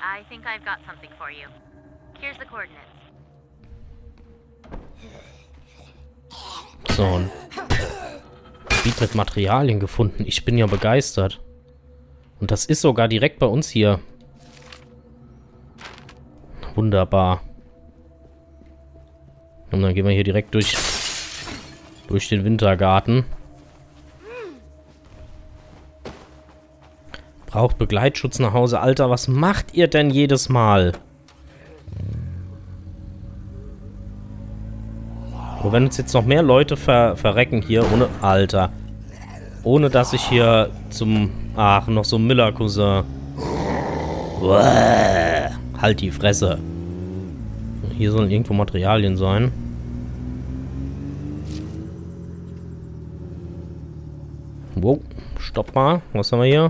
I think I've got something for you. Here's the coordinates. So, ein Gebiet mit Materialien gefunden. Ich bin ja begeistert. Und das ist sogar direkt bei uns hier. Wunderbar. Und dann gehen wir hier direkt durch den Wintergarten. Braucht Begleitschutz nach Hause. Alter, was macht ihr denn jedes Mal? Und wenn uns jetzt noch mehr Leute verrecken hier, ohne... Alter. Ohne, dass ich hier zum... Ach, noch so ein Miller-Cousin. Halt die Fresse. Hier sollen irgendwo Materialien sein. Wow, stopp mal. Was haben wir hier?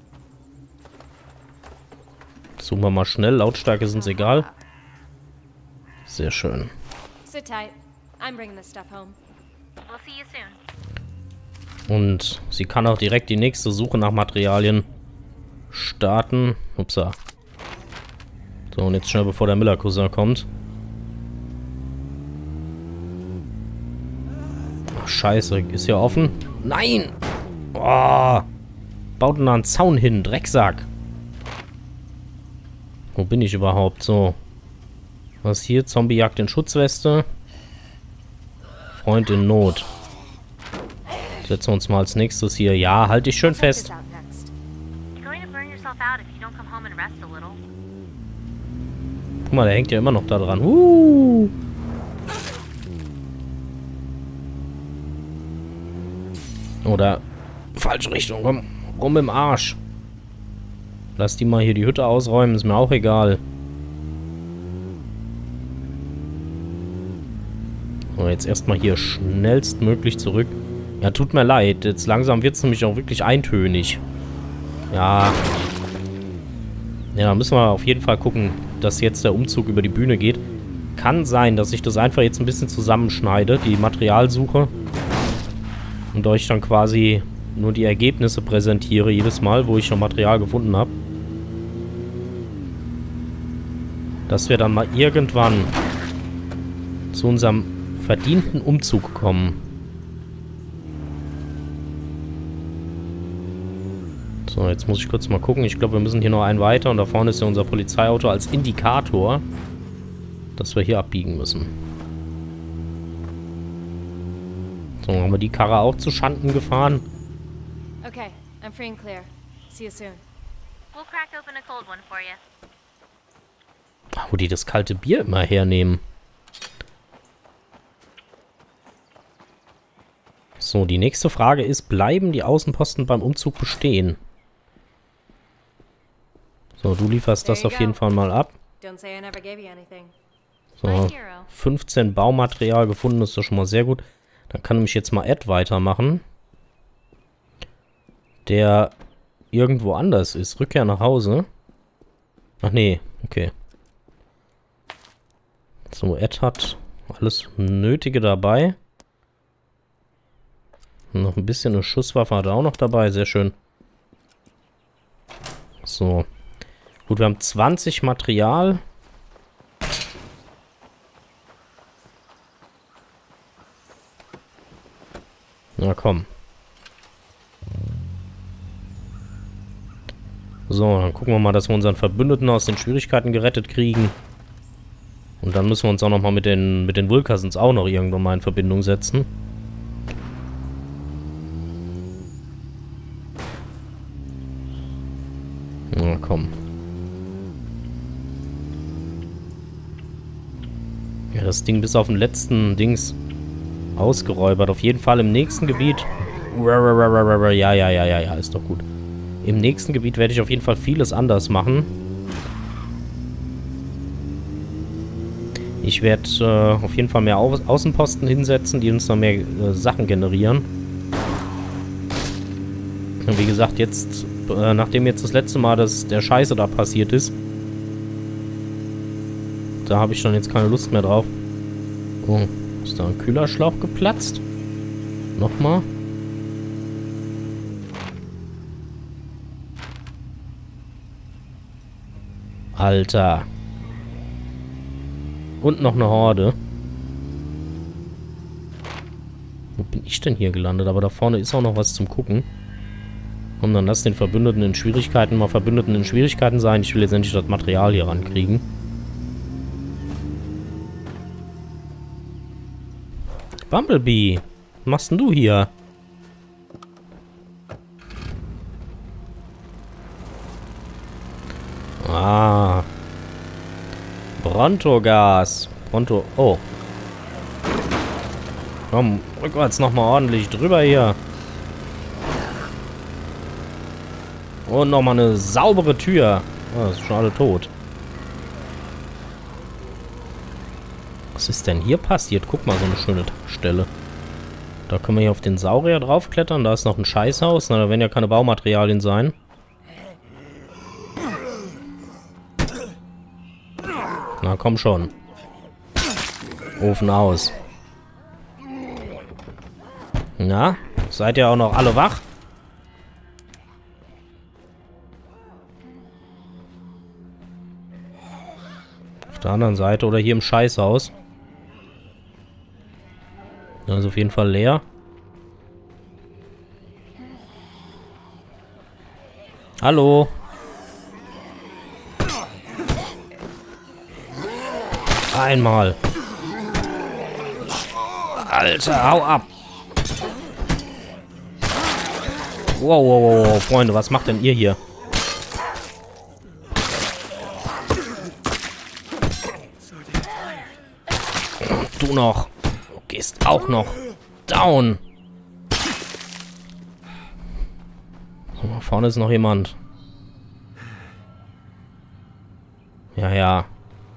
Suchen wir mal schnell. Lautstärke ist uns egal. Sehr schön. Sit tight. I'm bringing this stuff home. We'll see you soon. Und sie kann auch direkt die nächste Suche nach Materialien starten. Upsa. So, und jetzt schnell, bevor der Miller-Cousin kommt. Ach, scheiße. Ist hier offen? Nein! Oh! Baut denn da einen Zaun hin, Drecksack. Wo bin ich überhaupt? So. Was hier? Zombie-Jagd in Schutzweste. Freund in Not. Setzen wir uns mal als nächstes hier. Ja, halt dich schön fest. Guck mal, der hängt ja immer noch da dran. Oder falsche Richtung. Komm, rum im Arsch. Lass die mal hier die Hütte ausräumen. Ist mir auch egal. So, jetzt erstmal hier schnellstmöglich zurück. Ja, tut mir leid. Jetzt langsam wird es nämlich auch wirklich eintönig. Ja. Ja, da müssen wir auf jeden Fall gucken, dass jetzt der Umzug über die Bühne geht. Kann sein, dass ich das einfach jetzt ein bisschen zusammenschneide, die Materialsuche. Und euch dann quasi nur die Ergebnisse präsentiere, jedes Mal, wo ich noch Material gefunden habe. Dass wir dann mal irgendwann zu unserem verdienten Umzug kommen. So, jetzt muss ich kurz mal gucken. Ich glaube, wir müssen hier noch einen weiter. Und da vorne ist ja unser Polizeiauto als Indikator, dass wir hier abbiegen müssen. So, haben wir die Karre auch zu Schanden gefahren. Okay, I'm free and clear. See you soon. We'll crack open a cold one for you. Wo die das kalte Bier immer hernehmen. So, die nächste Frage ist, bleiben die Außenposten beim Umzug bestehen? So, du lieferst das auf jeden Fall mal ab. So, 15 Baumaterial gefunden, ist doch schon mal sehr gut. Dann kann nämlich jetzt mal Ed weitermachen. Der irgendwo anders ist. Rückkehr nach Hause. Ach nee, okay. So, Ed hat alles Nötige dabei. Noch ein bisschen eine Schusswaffe hat er auch noch dabei. Sehr schön. So. Gut, wir haben 20 Material. Na komm. So, dann gucken wir mal, dass wir unseren Verbündeten aus den Schwierigkeiten gerettet kriegen. Und dann müssen wir uns auch noch mal mit den Vulkassens auch noch irgendwann mal in Verbindung setzen. Na komm. Ja, das Ding bis auf den letzten Dings ausgeräubert. Auf jeden Fall im nächsten Gebiet. Ja, ist doch gut. Im nächsten Gebiet werde ich auf jeden Fall vieles anders machen. Ich werde auf jeden Fall mehr Außenposten hinsetzen, die uns noch mehr Sachen generieren. Und wie gesagt, jetzt, nachdem jetzt das letzte Mal der Scheiße da passiert ist, da habe ich schon jetzt keine Lust mehr drauf. Oh, ist da ein Kühlerschlauch geplatzt? Nochmal. Alter. Und noch eine Horde. Wo bin ich denn hier gelandet? Aber da vorne ist auch noch was zum Gucken. Und dann lass den Verbündeten in Schwierigkeiten mal Verbündeten in Schwierigkeiten sein. Ich will jetzt endlich das Material hier rankriegen. Bumblebee, was machst denn du hier? Ah. Brontogas. Oh. Komm, rückwärts nochmal ordentlich drüber hier. Und nochmal eine saubere Tür. Oh, das ist schon alle tot. Was ist denn hier passiert? Guck mal, so eine schöne Stelle. Da können wir hier auf den Saurier draufklettern. Da ist noch ein Scheißhaus. Na, da werden ja keine Baumaterialien sein. Na, komm schon. Ofen aus. Na, seid ihr auch noch alle wach? Auf der anderen Seite oder hier im Scheißhaus. Das ist auf jeden Fall leer. Hallo? Einmal. Alter, hau ab. Wow, Freunde, was macht denn ihr hier? Du noch. Du gehst auch noch down. Oh, vorne ist noch jemand. Ja.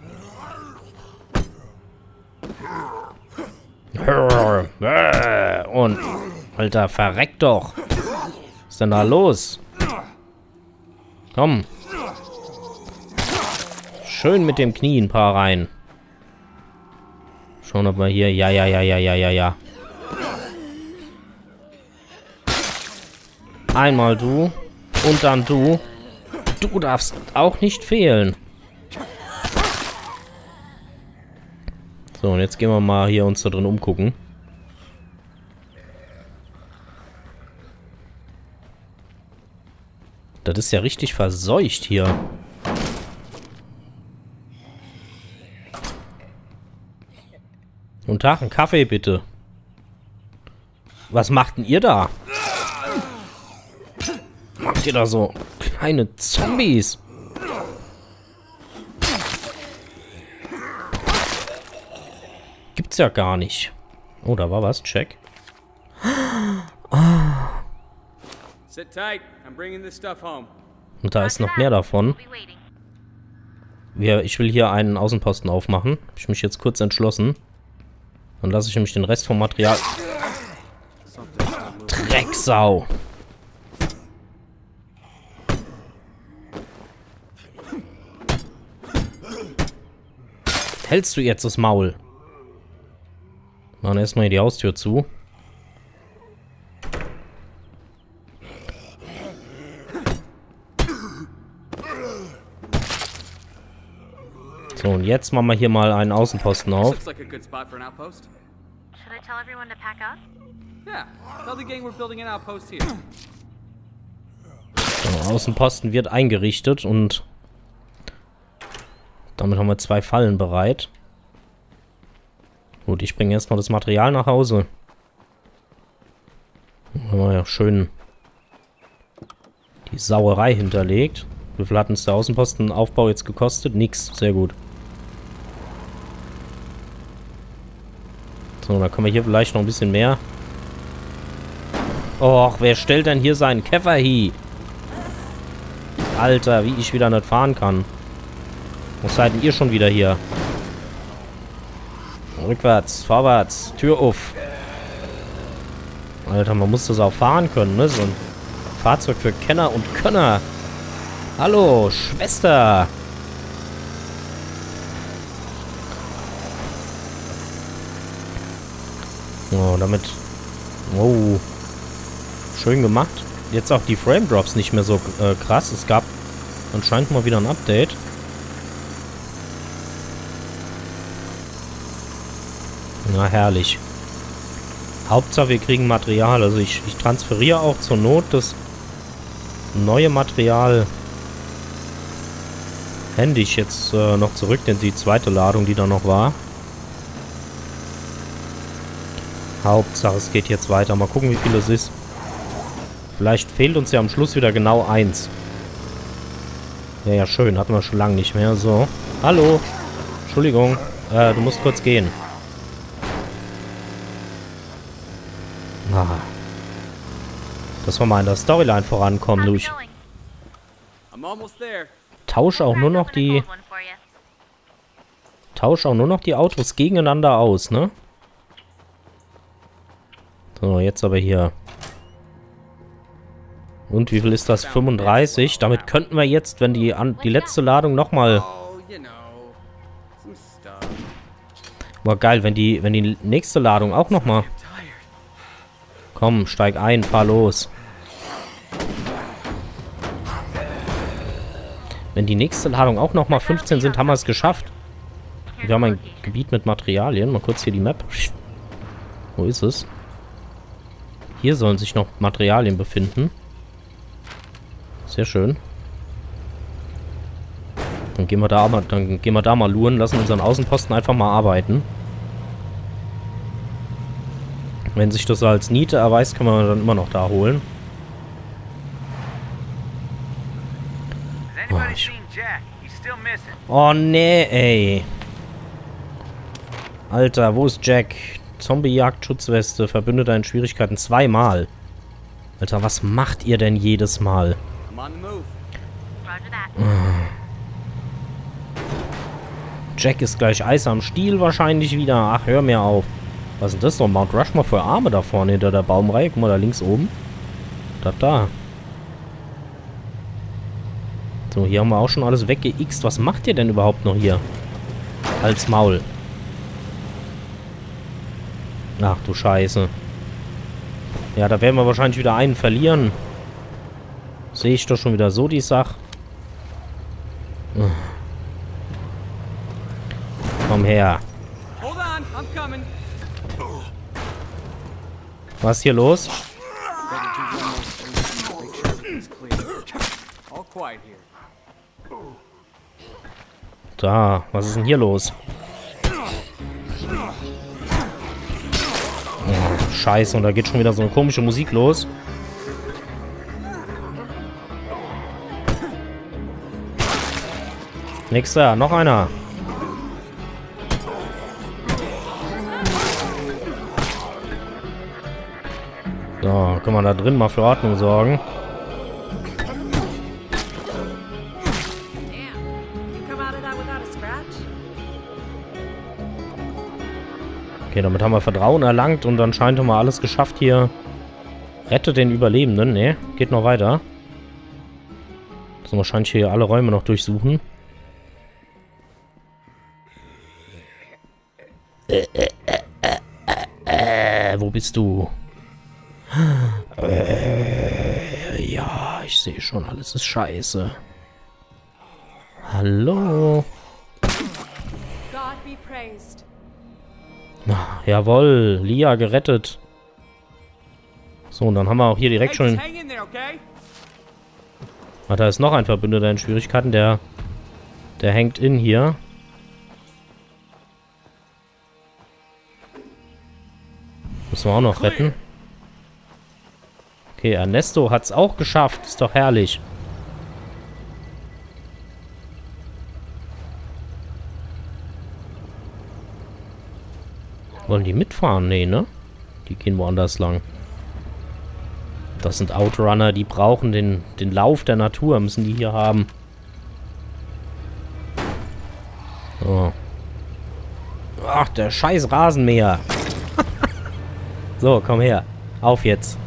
Und, Alter, verreck doch. Was ist denn da los? Komm. Schön mit dem Knie ein paar rein. Schauen, ob wir hier... Ja. Einmal du. Und dann du. Du darfst auch nicht fehlen. So, und jetzt gehen wir mal hier uns da drin umgucken. Das ist ja richtig verseucht hier. Guten Tag, einen Kaffee bitte. Was macht denn ihr da? Macht ihr da so kleine Zombies? Gibt's ja gar nicht. Oh, da war was. Check. Sit tight. I'm bringing this stuff home. Und da ist noch mehr davon. Ich will hier einen Außenposten aufmachen. Habe ich mich jetzt kurz entschlossen. Dann lasse ich nämlich den Rest vom Material... Drecksau! Hältst du jetzt das Maul? Machen erstmal hier die Haustür zu. So, und jetzt machen wir hier mal einen Außenposten auf. Looks like a good spot for an outpost. Should I tell everyone to pack up? Yeah, tell the gang we're building an outpost here. So, Außenposten wird eingerichtet und damit haben wir 2 Fallen bereit. Gut, ich bringe erstmal das Material nach Hause. Dann haben wir ja schön die Sauerei hinterlegt. Wie viel hat uns der Außenpostenaufbau jetzt gekostet? Nix, sehr gut. So, dann können wir hier vielleicht noch ein bisschen mehr. Och, wer stellt denn hier seinen Käfer hin? Alter, wie ich wieder nicht fahren kann. Was seid denn ihr schon wieder hier? Rückwärts, vorwärts, Tür auf. Alter, man muss das auch fahren können, ne? So ein Fahrzeug für Kenner und Könner. Hallo, Schwester. Oh, damit... Oh. Schön gemacht. Jetzt auch die Frame Drops nicht mehr so krass. Es gab anscheinend mal wieder ein Update. Na, herrlich. Hauptsache, wir kriegen Material. Also ich transferiere auch zur Not das neue Material händisch jetzt noch zurück, denn die zweite Ladung, die da noch war. Hauptsache, es geht jetzt weiter. Mal gucken, wie viel es ist. Vielleicht fehlt uns ja am Schluss wieder genau 1. Ja, ja, schön. Hatten wir schon lange nicht mehr. So. Hallo. Entschuldigung. Du musst kurz gehen. Ah. Dass wir mal in der Storyline vorankommen, How's du. it Ich going? I'm almost there. tausche auch nur noch Open a die... cold one for you. Tausche auch nur noch die Autos gegeneinander aus, ne? So, jetzt aber hier. Und wie viel ist das? 35. Damit könnten wir jetzt, wenn die letzte Ladung nochmal... Oh, you know, some stuff. Boah, geil, wenn die nächste Ladung auch nochmal... I'm tired. Komm, steig ein, fahr los. Wenn die nächste Ladung auch nochmal 15 sind, haben wir es geschafft. Wir haben ein Gebiet mit Materialien. Mal kurz hier die Map. Wo ist es? Hier sollen sich noch Materialien befinden. Sehr schön. Dann gehen wir da mal luren, lassen unseren Außenposten einfach mal arbeiten. Wenn sich das als Niete erweist, können wir dann immer noch da holen. Oh nee, ey. Alter, wo ist Jack? Zombie-Jagd, Schutzweste, Verbündeter in Schwierigkeiten. 2-mal. Alter, was macht ihr denn jedes Mal? I'm on the move. Roger that. Jack ist gleich Eis am Stiel wahrscheinlich wieder. Ach, hör mir auf. Was ist denn das noch? Mount Rushmore für Arme da vorne hinter der Baumreihe. Guck mal, da links oben. Da. So, hier haben wir auch schon alles weggeixt. Was macht ihr denn überhaupt noch hier? Als Maul. Ach du Scheiße. Ja, da werden wir wahrscheinlich wieder einen verlieren. Sehe ich doch schon wieder so die Sache. Komm her. Hold on, I'm coming. Was ist hier los? It's clear. All quiet here. Da, was ist denn hier los? Oh, Scheiße, und da geht schon wieder so eine komische Musik los. Nächster, noch einer. So, können wir da drin mal für Ordnung sorgen. Okay, damit haben wir Vertrauen erlangt und anscheinend haben wir alles geschafft hier. Rette den Überlebenden. Ne, geht noch weiter. So, wahrscheinlich hier alle Räume noch durchsuchen. Wo bist du? Ja, ich sehe schon, alles ist scheiße. Hallo? God be praised. Jawohl, Lia gerettet. So, und dann haben wir auch hier direkt Hey, schon... just hang in there, okay? Ah, da ist noch ein Verbündeter in Schwierigkeiten, der hängt in hier. Müssen wir auch noch retten. Okay, Ernesto hat's auch geschafft. Ist doch herrlich. Wollen die mitfahren? Nee, ne? Die gehen woanders lang. Das sind Outrunner, die brauchen den Lauf der Natur, müssen die hier haben. So. Ach, der scheiß Rasenmäher. So, komm her. Auf jetzt.